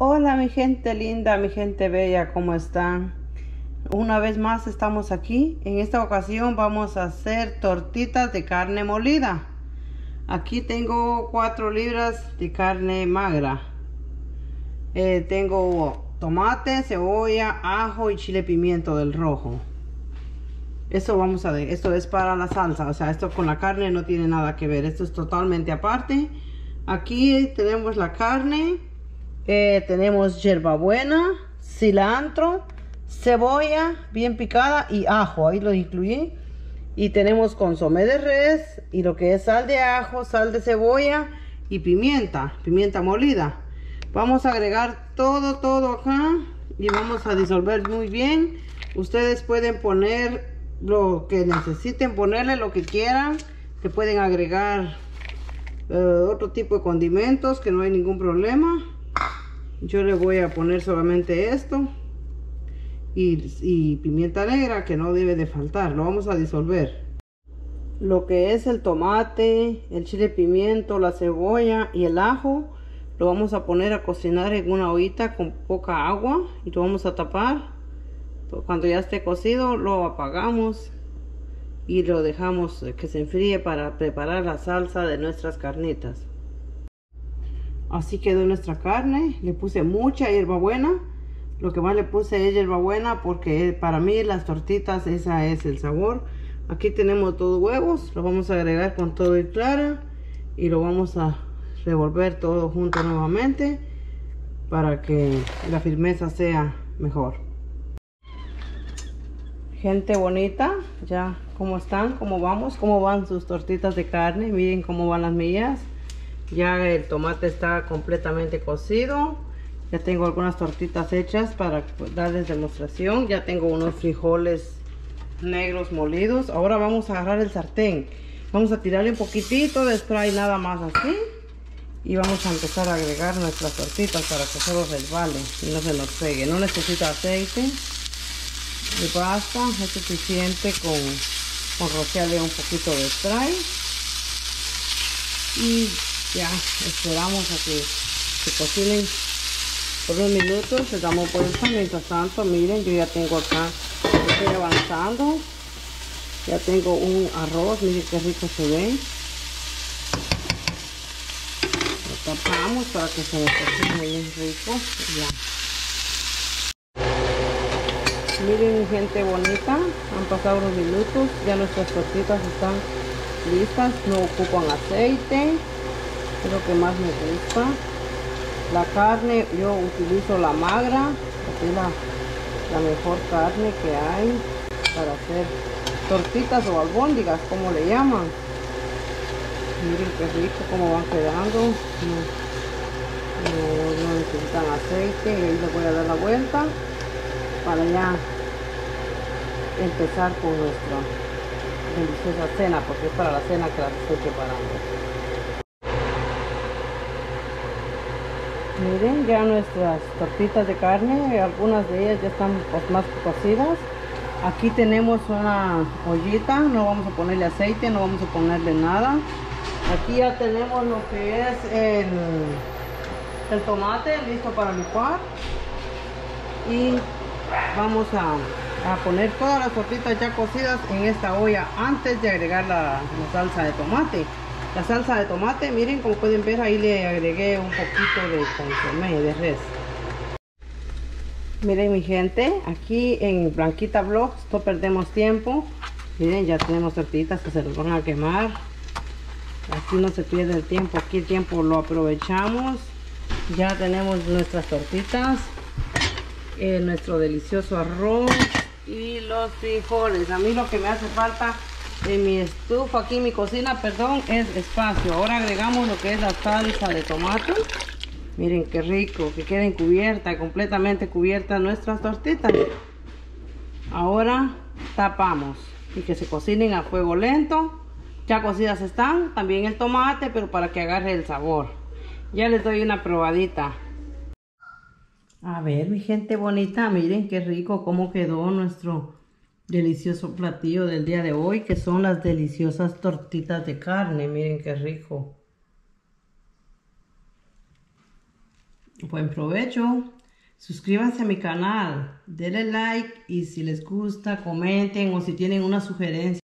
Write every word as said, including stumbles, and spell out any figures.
Hola mi gente linda, mi gente bella, ¿cómo están? Una vez más estamos aquí. En esta ocasión vamos a hacer tortitas de carne molida. Aquí tengo cuatro libras de carne magra. Eh, tengo tomate, cebolla, ajo y chile pimiento del rojo. Esto vamos a ver, esto es para la salsa, o sea, esto con la carne no tiene nada que ver, esto es totalmente aparte. Aquí tenemos la carne. Eh, tenemos hierbabuena, cilantro, cebolla bien picada y ajo, ahí lo incluí. Y tenemos consomé de res y lo que es sal de ajo, sal de cebolla y pimienta, pimienta molida. Vamos a agregar todo, todo acá y vamos a disolver muy bien. Ustedes pueden poner lo que necesiten, ponerle lo que quieran, que pueden agregar uh, otro tipo de condimentos, que no hay ningún problema. Yo le voy a poner solamente esto y, y pimienta negra, que no debe de faltar. Lo vamos a disolver. Lo que es el tomate, el chile pimiento, la cebolla y el ajo lo vamos a poner a cocinar en una ollita con poca agua y lo vamos a tapar. Cuando ya esté cocido lo apagamos y lo dejamos que se enfríe para preparar la salsa de nuestras carnitas. Así quedó nuestra carne. Le puse mucha hierbabuena. Lo que más le puse es hierbabuena porque para mí las tortitas esa es el sabor. Aquí tenemos dos huevos. Los vamos a agregar con todo y clara. Y lo vamos a revolver todo junto nuevamente para que la firmeza sea mejor. Gente bonita, ya cómo están, cómo vamos, cómo van sus tortitas de carne. Miren cómo van las mías. Ya el tomate está completamente cocido. Ya tengo algunas tortitas hechas para darles demostración. Ya tengo unos frijoles negros molidos. Ahora vamos a agarrar el sartén. Vamos a tirarle un poquitito de spray nada más así. Y vamos a empezar a agregar nuestras tortitas para que solo resbale y no se nos pegue. No necesita aceite. Y basta, es suficiente con, con rociarle un poquito de spray. Y ya esperamos a que se cocinen por unos minutos. Le damos vuelta. Mientras tanto, miren, yo ya tengo acá, estoy avanzando. Ya tengo un arroz, miren qué rico se ve. Lo tapamos para que se nos cocine bien rico. Ya. Miren mi gente bonita, han pasado unos minutos, ya nuestras tortitas están listas, no ocupan aceite. Es lo que más me gusta. La carne yo utilizo la magra, que es la, la mejor carne que hay para hacer tortitas o albóndigas, como le llaman. Miren qué rico como van quedando. No, no, no necesitan aceite. Y ahí les voy a dar la vuelta para ya empezar con nuestra deliciosa cena, porque es para la cena que la estoy preparando. Miren ya nuestras tortitas de carne, algunas de ellas ya están pues, más cocidas. Aquí tenemos una ollita, no vamos a ponerle aceite, no vamos a ponerle nada. Aquí ya tenemos lo que es el, el tomate listo para licuar. Y vamos a, a poner todas las tortitas ya cocidas en esta olla antes de agregar la, la salsa de tomate. La salsa de tomate, miren, como pueden ver, ahí le agregué un poquito de consomé de res. Miren mi gente, aquí en Blanquita Vlogs no perdemos tiempo. Miren, ya tenemos tortitas que se nos van a quemar. Aquí no se pierde el tiempo, aquí el tiempo lo aprovechamos. Ya tenemos nuestras tortitas, eh, nuestro delicioso arroz y los frijoles. A mí lo que me hace falta en mi estufa, aquí en mi cocina, perdón, es espacio. Ahora agregamos lo que es la salsa de tomate. Miren qué rico, que queden cubiertas, completamente cubiertas nuestras tortitas. Ahora tapamos y que se cocinen a fuego lento. Ya cocidas están, también el tomate, pero para que agarre el sabor. Ya les doy una probadita. A ver mi gente bonita, miren qué rico cómo quedó nuestro delicioso platillo del día de hoy, que son las deliciosas tortitas de carne. Miren qué rico. Buen provecho. Suscríbanse a mi canal, denle like y si les gusta comenten o si tienen una sugerencia.